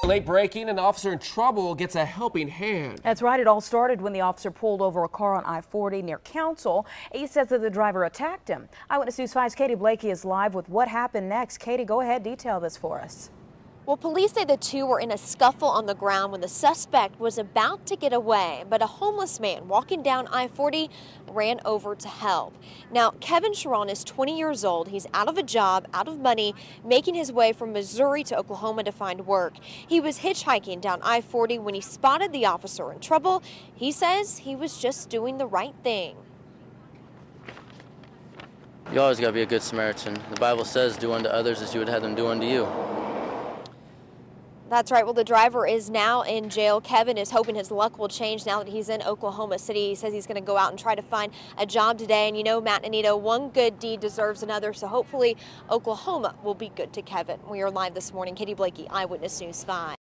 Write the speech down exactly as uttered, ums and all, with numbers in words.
Late braking, an officer in trouble gets a helping hand. That's right. It all started when the officer pulled over a car on I forty near Council. He says that the driver attacked him. Eyewitness News five's Katie Blakey is live with what happened next. Katie, go ahead, detail this for us. Well, police say the two were in a scuffle on the ground when the suspect was about to get away, but a homeless man walking down I forty ran over to help. Now, Kevin Sharon is twenty years old. He's out of a job, out of money, making his way from Missouri to Oklahoma to find work. He was hitchhiking down I forty when he spotted the officer in trouble. He says he was just doing the right thing. You always got to be a good Samaritan. The Bible says, do unto others as you would have them do unto you. That's right. Well, the driver is now in jail. Kevin is hoping his luck will change now that he's in Oklahoma City. He says he's going to go out and try to find a job today. And you know, Matt and Anita, one good deed deserves another. So hopefully Oklahoma will be good to Kevin. We are live this morning. Katie Blakey, Eyewitness News five.